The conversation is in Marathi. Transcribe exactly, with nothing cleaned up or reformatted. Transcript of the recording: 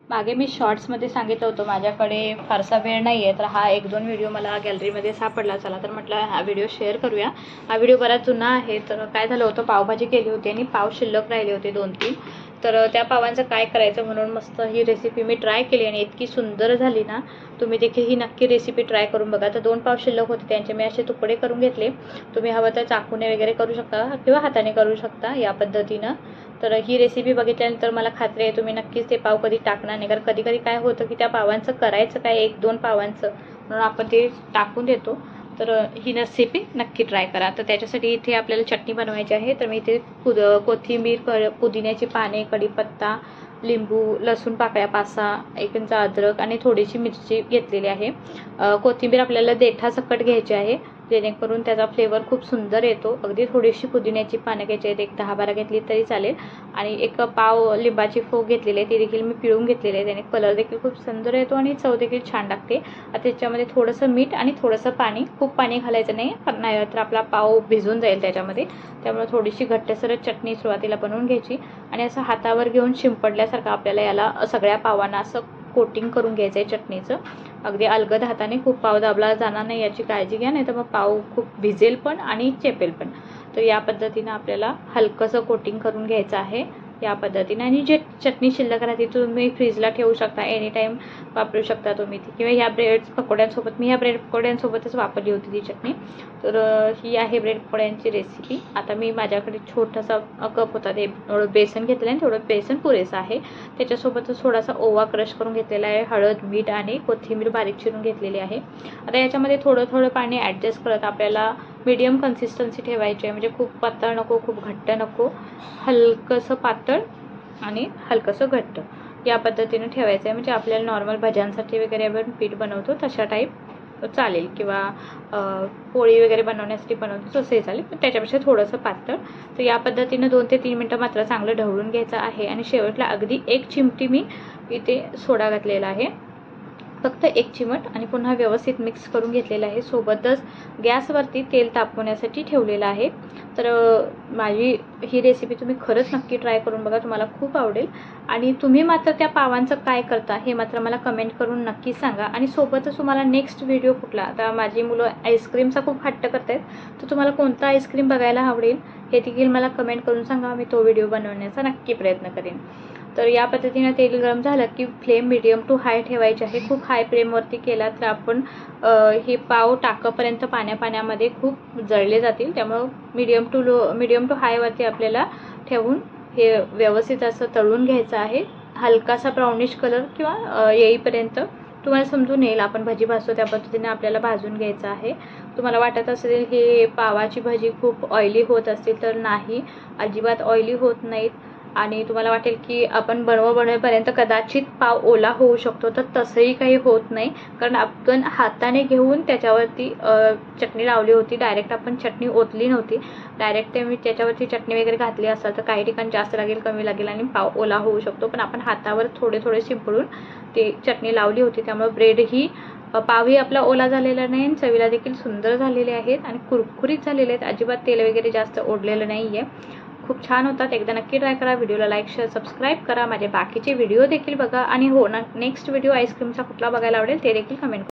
मागे मी शॉर्ट्समध्ये सांगितलं होतं माझ्याकडे फारसा वेळ नाही आहे, तर हा एक दोन व्हिडिओ मला गॅलरीमध्ये सापडला. चला तर म्हटलं हा व्हिडिओ शेअर करूया. हा व्हिडिओ बराच जुना आहे. तर काय झालं होतं, पावभाजी केली होती आणि पाव शिल्लक राहिले होते दोन तीन. तर त्या पावांचं काय करायचं म्हणून मस्त ही रेसिपी मी ट्राय केली आणि इतकी सुंदर झाली ना. तुम्ही देखील ही नक्की रेसिपी ट्राय करून बघा. तर दोन पाव शिल्लक होते, त्यांचे मी असे तुकडे करून घेतले. तुम्ही हवं तर चाकूने वगैरे करू शकता किंवा हाताने करू शकता या पद्धतीनं. तर ही रेसिपी बघितल्यानंतर मला खात्री आहे तुम्ही नक्कीच ते पाव कधी टाकणार नाही. कारण कधी कधी काय होतं की त्या पावांचं करायचं काय, एक दोन पावांचं म्हणून आपण ते टाकून देतो. तर ही रेसिपी नक्की ट्राय करा. तर त्याच्यासाठी इथे आपल्याला चटणी बनवायची आहे. तर मी इथे पुद कोथिंबीर, क पुदिन्याची पाने, कढीपत्ता, लिंबू, लसूण पाकळ्या पाच सहा, एक इंच अद्रक आणि थोडीशी मिरची घेतलेली आहे. कोथिंबीर आपल्याला देठासकट घ्यायची आहे जेणेकरून त्याचा फ्लेवर खूप सुंदर येतो. अगदी थोडीशी पुदिन्याची पानं घ्यायची आहेत, एक दहा बारा घेतली तरी चालेल. आणि एक पाव लिंबाची फोग घेतलेली आहे, ती देखील मी पिळून घेतलेली आहे. त्याने कलर देखील खूप सुंदर येतो आणि चव देखील छान लागते. आता त्याच्यामध्ये थोडंसं मीठ आणि थोडंसं पाणी, खूप पाणी घालायचं नाही नाही तर आपला पाव भिजून जाईल त्याच्यामध्ये. त्यामुळे थोडीशी घट्टसर चटणी सुरुवातीला बनवून घ्यायची आणि असं हातावर घेऊन शिंपडल्यासारखं आपल्याला याला सगळ्या पावांना असं कोटिंग करून घ्यायचं आहे चटणीचं. अगदी अलगद हाताने, खूप पाव दाबला जाणार नाही याची काळजी घ्या, नाही तर मग पाव खूप भिजेल पण आणि चेपेल पण. तर या पद्धतीनं आपल्याला हलकंसं कोटिंग करून घ्यायचं आहे या पद्धतीने. आणि जे चटणी शिल्लक राहते तुम्ही फ्रीजला ठेवू शकता, एनी टाईम वापरू शकता तुम्ही ती. किंवा ह्या ब्रेड पकोड्यांसोबत, मी ह्या ब्रेड पकोड्यांसोबतच वापरली होती ती चटणी. तर ही आहे ब्रेड पकोड्यांची रेसिपी. आता मी माझ्याकडे छोटासा कप होता, ते बेसन घेतलं आणि थोडं बेसन पुरेसं आहे. त्याच्यासोबतच थोडासा ओवा क्रश करून घेतलेला आहे, हळद, मीठ आणि कोथिंबीर बारीक चिरून घेतलेली आहे. आता याच्यामध्ये थोडं थोडं पाणी ॲडजस्ट करत आपल्याला मीडियम कन्सिस्टन्सी ठेवायची आहे. म्हणजे खूप पातळ नको, खूप घट्ट नको, हलकंसं पातळ आणि हलकंसं घट्ट या पद्धतीने ठेवायचं आहे. म्हणजे आपल्याला नॉर्मल भज्यांसाठी वगैरे आपण पीठ बनवतो तशा टाईप चालेल, किंवा पोळी वगैरे बनवण्यासाठी बनवतो तसंही चालेल, पण त्याच्यापेक्षा थोडंसं पातळ. तर या पद्धतीनं दोन ते तीन मिनटं मात्र चांगलं ढवळून घ्यायचं आहे. आणि शेवटला अगदी एक चिमटी मी इथे सोडा घातलेला आहे, फक्त एक चिमट, आणि पुन्हा व्यवस्थित मिक्स करून घेतलेलं आहे. सोबतच गॅसवरती तेल तापवण्यासाठी ठेवलेलं आहे. तर माझी ही रेसिपी तुम्ही खरंच नक्की ट्राय करून बघा, तुम्हाला खूप आवडेल. आणि तुम्ही मात्र त्या पावांचं काय करता हे मात्र मला कमेंट करून नक्की सांगा. आणि सोबतच तुम्हाला नेक्स्ट व्हिडिओ कुठला, आता माझी मुलं आईस्क्रीमचा खूप हट्ट करत आहेत, तर तुम्हाला कोणता आईस्क्रीम बघायला आवडेल हे देखील मला कमेंट करून सांगा. मी तो व्हिडिओ बनवण्याचा नक्की प्रयत्न करेन. तर या पद्धतीने तेल गरम झालं की फ्लेम मीडियम टू हाय ठेवायची आहे. खूप हाय फ्लेमवरती केला तर आपण हे पाव टाकापर्यंत पाण्या पाण्यामध्ये खूप जळले जातील. त्यामुळं medium to low medium to हायवरती आपल्याला ठेवून हे व्यवस्थित असं तळून घ्यायचं आहे. हलकासा ब्राउनिश कलर किंवा येईपर्यंत तुम्हाला समजून येईल, आपण भजी भाजतो त्या पद्धतीने आपल्याला भाजून घ्यायचं आहे. तुम्हाला वाटत असेल हे पावाची भजी खूप ऑइली होत असतील, तर नाही, अजिबात ऑइली होत नाहीत. आणि तुम्हाला वाटेल की आपण बनव बनवेपर्यंत कदाचित पाव ओला होऊ शकतो, तर तसंही काही होत नाही. कारण आपण हाताने घेऊन त्याच्यावरती चटणी लावली होती, डायरेक्ट आपण चटणी ओतली नव्हती. डायरेक्ट ते मी त्याच्यावरती चटणी वगैरे घातली असेल तर काही ठिकाणी जास्त लागेल, कमी लागेल आणि पाव ओला होऊ शकतो. पण आपण हातावर थोडे थोडे शिंपडून ते चटणी लावली होती, त्यामुळे ब्रेड ही पावही आपला ओला झालेला नाही आणि चवीला देखील सुंदर झालेले आहेत आणि कुरकुरीत झालेले आहेत. अजिबात तेल वगैरे जास्त ओढलेलं नाही आहे. खूप छान होतात. एकदा नक्की ट्राय करा. व्हिडिओला लाईक, शेअर, सबस्क्राईब करा. माझे बाकीचे व्हिडिओ देखील बघा. आणि हो ना, नेक्स्ट व्हिडिओ आईस्क्रीमचा कुठला बघायला आवडेल ते देखील कमेंट करा.